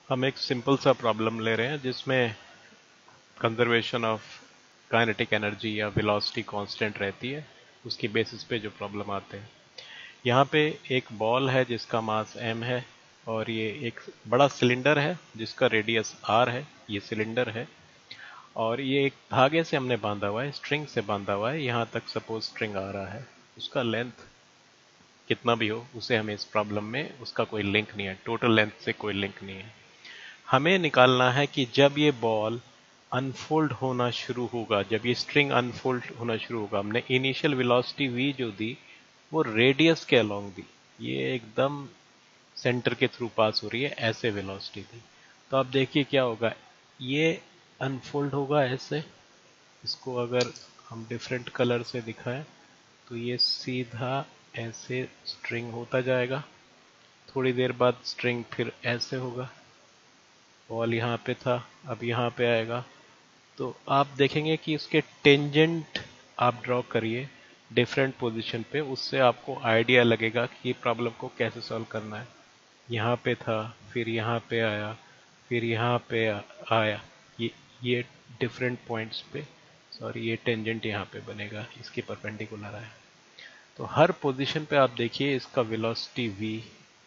हम एक सिंपल सा प्रॉब्लम ले रहे हैं जिसमें कंजर्वेशन ऑफ काइनेटिक एनर्जी या वेलोसिटी कांस्टेंट रहती है, उसकी बेसिस पे जो प्रॉब्लम आते हैं। यहाँ पे एक बॉल है जिसका मास m है और ये एक बड़ा सिलेंडर है जिसका रेडियस r है। ये सिलेंडर है और ये एक धागे से हमने बांधा हुआ है, स्ट्रिंग से बांधा हुआ है। यहाँ तक सपोज स्ट्रिंग आ रहा है, उसका लेंथ कितना भी हो उसे हमें इस प्रॉब्लम में उसका कोई लिंक नहीं है, टोटल लेंथ से कोई लिंक नहीं है। हमें निकालना है कि जब ये बॉल अनफोल्ड होना शुरू होगा, जब ये स्ट्रिंग अनफोल्ड होना शुरू होगा, हमने इनिशियल वेलोसिटी v जो दी वो रेडियस के अलोंग दी, ये एकदम सेंटर के थ्रू पास हो रही है, ऐसे वेलोसिटी दी। तो अब देखिए क्या होगा, ये अनफोल्ड होगा ऐसे। इसको अगर हम डिफरेंट कलर से दिखाएं तो ये सीधा ऐसे स्ट्रिंग होता जाएगा। थोड़ी देर बाद स्ट्रिंग फिर ऐसे होगा, बॉल यहाँ पे था, अब यहाँ पे आएगा। तो आप देखेंगे कि उसके टेंजेंट आप ड्रॉ करिए डिफरेंट पोजीशन पे, उससे आपको आइडिया लगेगा कि प्रॉब्लम को कैसे सॉल्व करना है। यहाँ पे था, फिर यहाँ पे आया, फिर यहाँ पे आया। ये डिफरेंट पॉइंट्स पे, सॉरी, ये टेंजेंट यहाँ पे बनेगा, इसके परपेंडिकुलर है। तो हर पोजीशन पे आप देखिए इसका वेलोसिटी v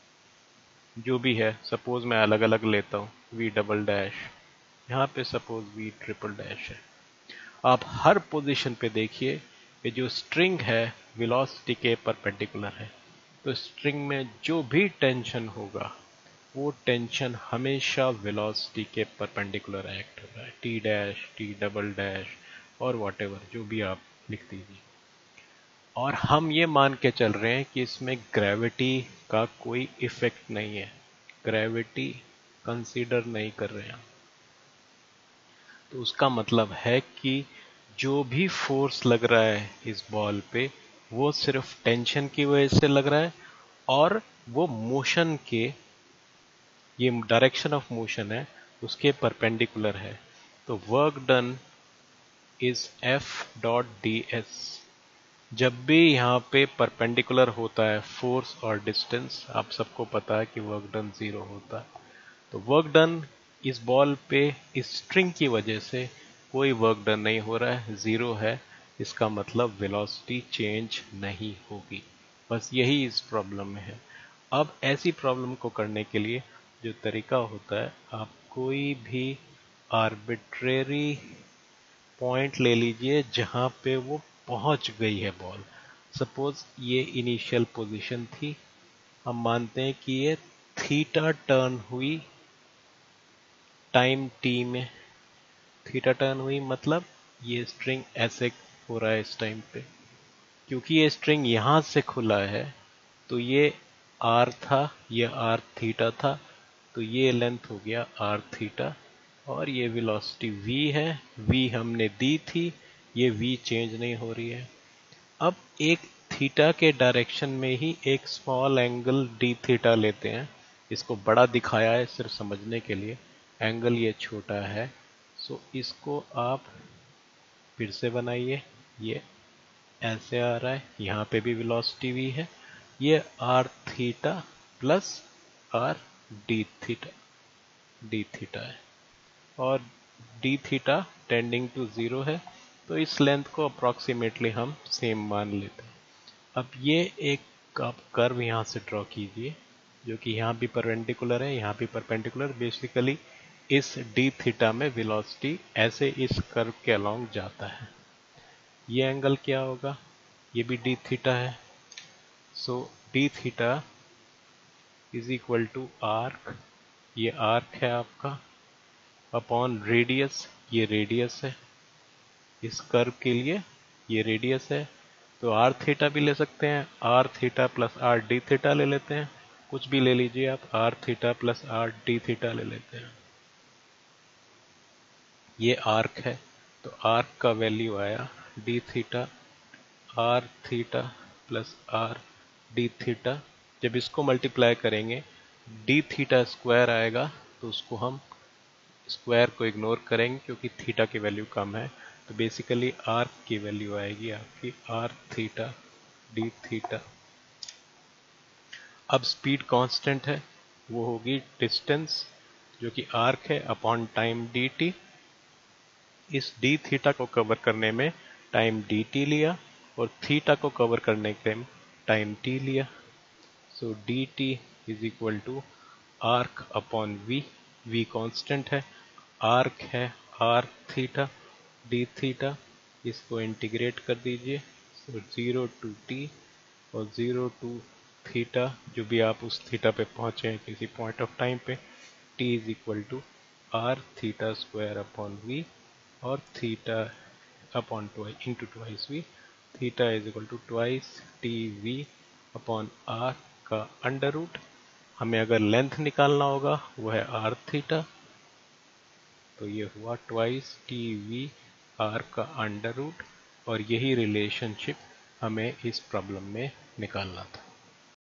जो भी है, सपोज मैं अलग अलग लेता हूँ, v डबल डैश, यहाँ पे सपोज v ट्रिपल डैश है। आप हर पोजीशन पे देखिए कि जो स्ट्रिंग है वेलोसिटी के परपेंडिकुलर है। तो स्ट्रिंग में जो भी टेंशन होगा वो टेंशन हमेशा वेलोसिटी के परपेंडिकुलर एक्ट हो रहा है, T dash, T double dash और वॉटेवर जो भी आप लिख दीजिए। और हम ये मान के चल रहे हैं कि इसमें ग्रेविटी का कोई इफेक्ट नहीं है, ग्रेविटी कंसीडर नहीं कर रहे हैं। तो उसका मतलब है कि जो भी फोर्स लग रहा है इस बॉल पे वो सिर्फ टेंशन की वजह से लग रहा है और वो मोशन के, ये डायरेक्शन ऑफ मोशन है उसके परपेंडिकुलर है। तो work done is F dot D S. जब भी यहाँ पे परपेंडिकुलर होता है फोर्स और डिस्टेंस, आप सबको पता है कि वर्क डन जीरो होता है। तो वर्क डन इस बॉल पे इस स्ट्रिंग की वजह से कोई वर्क डन नहीं हो रहा है, जीरो है। इसका मतलब वेलोसिटी चेंज नहीं होगी। बस यही इस प्रॉब्लम में है। अब ऐसी प्रॉब्लम को करने के लिए जो तरीका होता है, आप कोई भी आर्बिट्रेरी पॉइंट ले लीजिए जहां पे वो पहुंच गई है बॉल। सपोज ये इनिशियल पोजीशन थी, हम मानते हैं कि ये थीटा टर्न हुई टाइम टी में। थीटा टर्न हुई मतलब ये स्ट्रिंग ऐसे हो रहा है इस टाइम पे। क्योंकि ये स्ट्रिंग यहां से खुला है तो ये आर था, ये आर थीटा था, तो ये लेंथ हो गया आर थीटा। और ये वेलोसिटी v है, v हमने दी थी, ये v चेंज नहीं हो रही है। अब एक थीटा के डायरेक्शन में ही एक स्मॉल एंगल डी थीटा लेते हैं। इसको बड़ा दिखाया है सिर्फ समझने के लिए, एंगल ये छोटा है। सो इसको आप फिर से बनाइए, ये ऐसे आ रहा है, यहाँ पे भी वेलोसिटी v है, ये R theta plus R D theta, D theta है और D theta tending to zero है। तो इस लेंथ को अप्रोक्सीमेटली हम सेम मान लेते हैं। अब ये एक आप कर्व यहाँ से ड्रॉ कीजिए जो कि यहाँ भी परपेंडिकुलर है, यहाँ भी परपेंडिकुलर। बेसिकली इस डी थीटा में वेलोसिटी ऐसे इस कर्व के अलोंग जाता है। ये एंगल क्या होगा, ये भी डी थीटा है। So D theta is equal to arc, ये आर्क है आपका, अपॉन रेडियस, ये रेडियस है इस कर्व के लिए, ये रेडियस है। तो आर थीटा भी ले सकते हैं, R theta plus R D theta ले लेते हैं, कुछ भी ले लीजिए आप, R theta plus R D theta ले लेते हैं। ये आर्क है तो आर्क का वैल्यू आया D theta R theta plus R D theta. जब इसको मल्टीप्लाई करेंगे डी थीटा स्क्वायर आएगा, तो उसको हम स्क्वायर को इग्नोर करेंगे क्योंकि थीटा की वैल्यू कम है। तो बेसिकली आर्क की वैल्यू आएगी आपकी आर थीटा डी थीटा। अब स्पीड कांस्टेंट है, वो होगी डिस्टेंस जो कि आर्क है अपॉन टाइम डी टी। इस डी थीटा को कवर करने में टाइम डी टी लिया और थीटा को कवर करने के टाइम टी लिया। So D T is equal to arc upon V. V constant है, आर्क है आर थीटा डी थीटा। इसको इंटीग्रेट कर दीजिए। सो 0 टू टी और 0 टू थीटा, जो भी आप उस थीटा पे पहुंचे हैं किसी पॉइंट ऑफ टाइम पे, T is equal to R theta square upon V और theta upon into twice V. Theta is equal to twice T V upon R का अंडर रूट। हमें अगर लेंथ निकालना होगा वो है आर थीटा, तो ये हुआ ट्वाइस टी वी आर का अंडर रूट। और यही रिलेशनशिप हमें इस प्रॉब्लम में निकालना था।